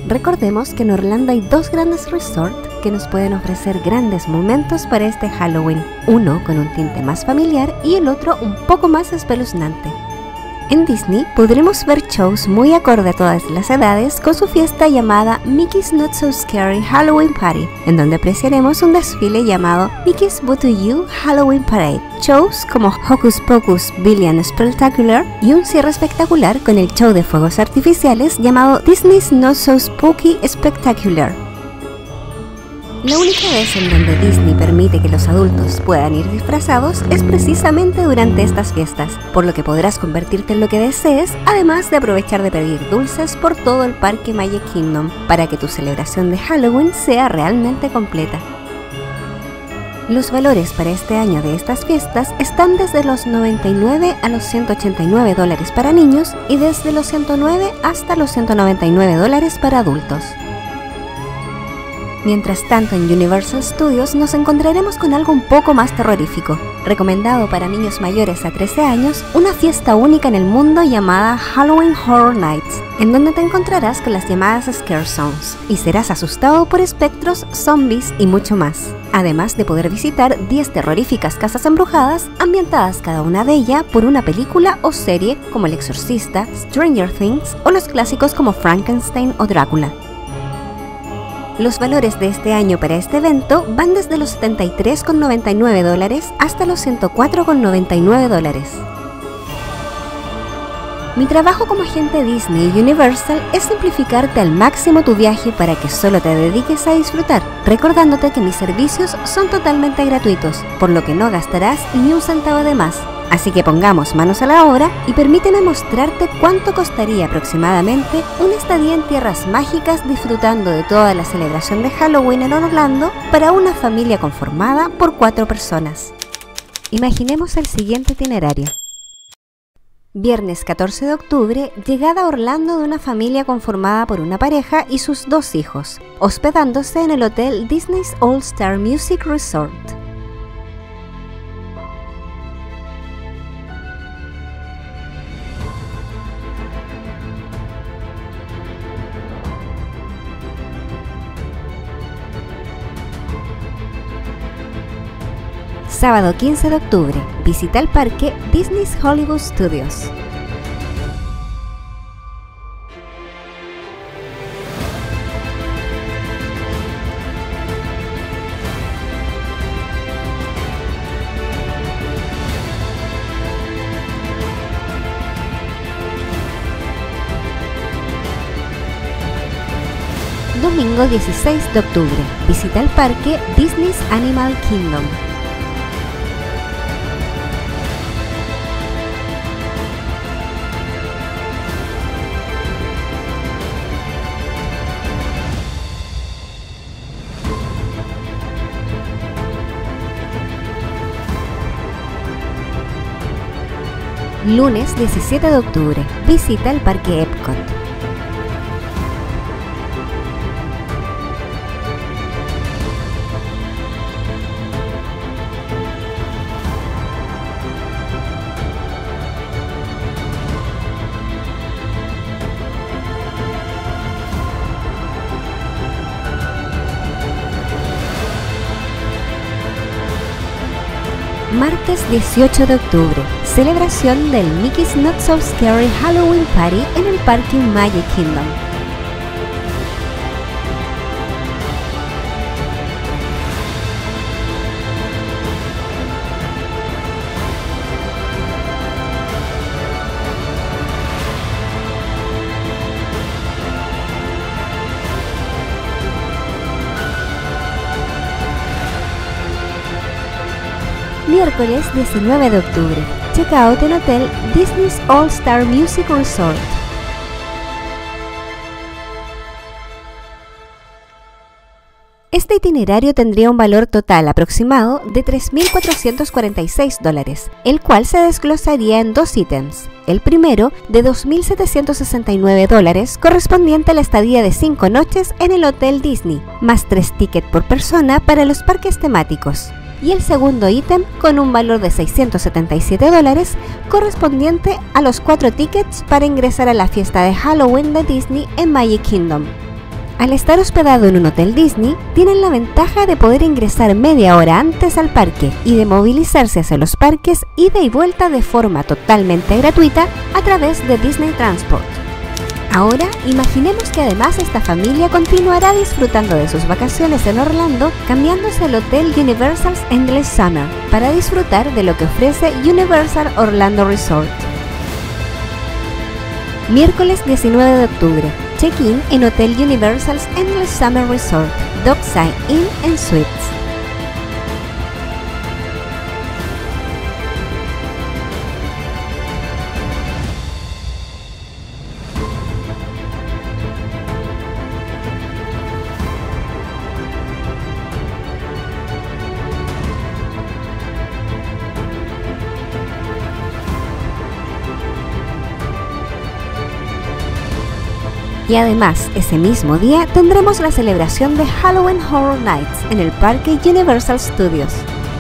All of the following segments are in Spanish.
Recordemos que en Orlando hay dos grandes resorts que nos pueden ofrecer grandes momentos para este Halloween, uno con un tinte más familiar y el otro un poco más espeluznante. En Disney podremos ver shows muy acorde a todas las edades con su fiesta llamada Mickey's Not So Scary Halloween Party, en donde apreciaremos un desfile llamado Mickey's Boo to You Halloween Parade, shows como Hocus Pocus Billy and Spectacular y un cierre espectacular con el show de fuegos artificiales llamado Disney's Not So Spooky Spectacular. La única vez en donde Disney permite que los adultos puedan ir disfrazados es precisamente durante estas fiestas, por lo que podrás convertirte en lo que desees, además de aprovechar de pedir dulces por todo el parque Magic Kingdom, para que tu celebración de Halloween sea realmente completa. Los valores para este año de estas fiestas están desde los $99 a los $189 para niños y desde los $109 hasta los $199 para adultos. Mientras tanto, en Universal Studios nos encontraremos con algo un poco más terrorífico, recomendado para niños mayores a 13 años, una fiesta única en el mundo llamada Halloween Horror Nights, en donde te encontrarás con las llamadas Scare Zones y serás asustado por espectros, zombies y mucho más, además de poder visitar 10 terroríficas casas embrujadas, ambientadas cada una de ellas por una película o serie como El Exorcista, Stranger Things o los clásicos como Frankenstein o Drácula. Los valores de este año para este evento van desde los $73,99 hasta los $104,99. Mi trabajo como agente Disney y Universal es simplificarte al máximo tu viaje para que solo te dediques a disfrutar, recordándote que mis servicios son totalmente gratuitos, por lo que no gastarás ni un centavo de más. Así que pongamos manos a la obra y permíteme mostrarte cuánto costaría aproximadamente una estadía en tierras mágicas disfrutando de toda la celebración de Halloween en Orlando para una familia conformada por 4 personas. Imaginemos el siguiente itinerario. Viernes 14 de octubre, llegada a Orlando de una familia conformada por una pareja y sus 2 hijos, hospedándose en el hotel Disney's All Star Music Resort. Sábado 15 de octubre, visita el parque Disney's Hollywood Studios. Domingo 16 de octubre, visita el parque Disney's Animal Kingdom. Lunes 17 de octubre, visita el parque Epcot. Martes 18 de octubre, celebración del Mickey's Not So Scary Halloween Party en el parque Magic Kingdom. Miércoles 19 de octubre, check-out en hotel Disney's All Star Music Resort. Este itinerario tendría un valor total aproximado de $3.446, el cual se desglosaría en 2 ítems. El primero, de $2.769, correspondiente a la estadía de 5 noches en el Hotel Disney, más 3 tickets por persona para los parques temáticos. Y el segundo ítem, con un valor de $677, correspondiente a los 4 tickets para ingresar a la fiesta de Halloween de Disney en Magic Kingdom. Al estar hospedado en un hotel Disney, tienen la ventaja de poder ingresar media hora antes al parque y de movilizarse hacia los parques ida y vuelta de forma totalmente gratuita a través de Disney Transport. Ahora, imaginemos que además esta familia continuará disfrutando de sus vacaciones en Orlando, cambiándose al Hotel Universal's Endless Summer para disfrutar de lo que ofrece Universal Orlando Resort. Miércoles 19 de octubre. Check-in en Hotel Universal's Endless Summer Resort, Dockside Inn and Suites. Y además, ese mismo día tendremos la celebración de Halloween Horror Nights en el parque Universal Studios.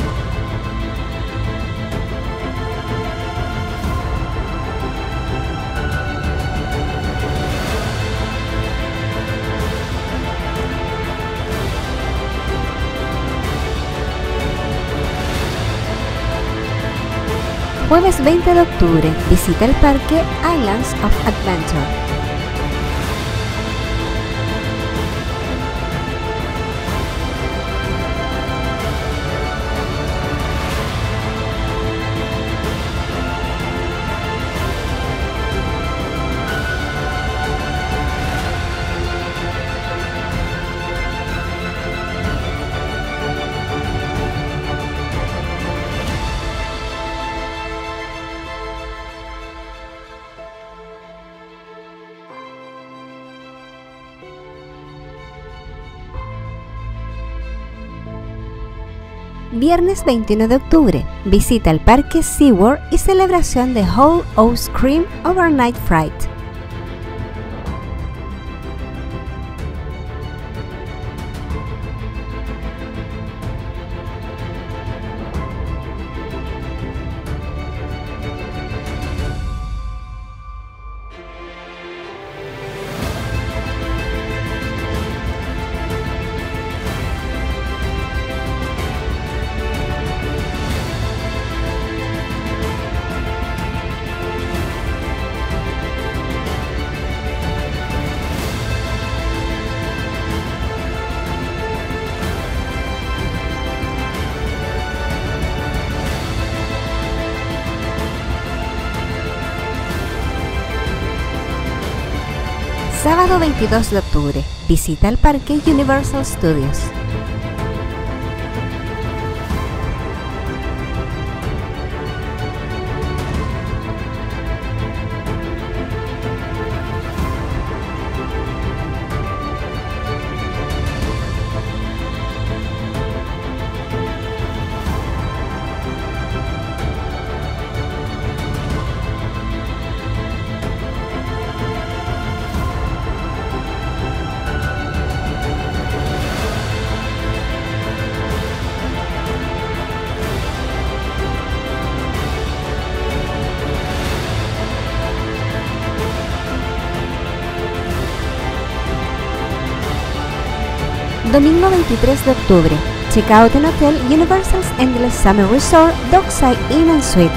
Jueves 20 de octubre, visita el parque Islands of Adventure. Viernes 21 de octubre, visita el parque SeaWorld y celebración de Whole Oats Cream Overnight Fright. Sábado 22 de octubre, visita el parque Universal Studios. Domingo 23 de octubre, check-out en Hotel Universal's Endless Summer Resort, Dockside Inn and Suites.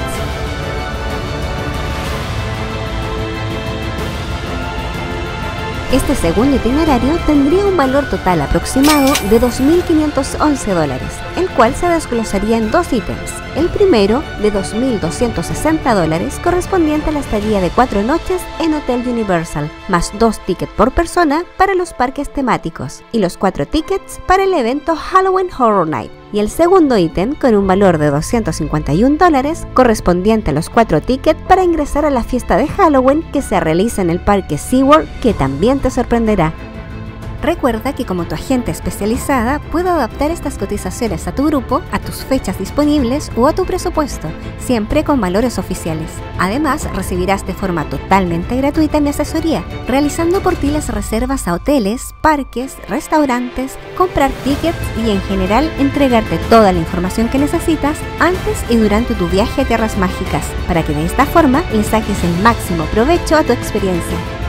Este segundo itinerario tendría un valor total aproximado de $2.511, el cual se desglosaría en dos ítems. El primero, de $2.260, correspondiente a la estadía de 4 noches en Hotel Universal, más 2 tickets por persona para los parques temáticos y los 4 tickets para el evento Halloween Horror Night. Y el segundo ítem, con un valor de $251, correspondiente a los 4 tickets para ingresar a la fiesta de Halloween que se realiza en el parque SeaWorld, que también te sorprenderá. Recuerda que como tu agente especializada puedo adaptar estas cotizaciones a tu grupo, a tus fechas disponibles o a tu presupuesto, siempre con valores oficiales. Además, recibirás de forma totalmente gratuita mi asesoría, realizando por ti las reservas a hoteles, parques, restaurantes, comprar tickets y en general entregarte toda la información que necesitas antes y durante tu viaje a Tierras Mágicas, para que de esta forma le saques el máximo provecho a tu experiencia.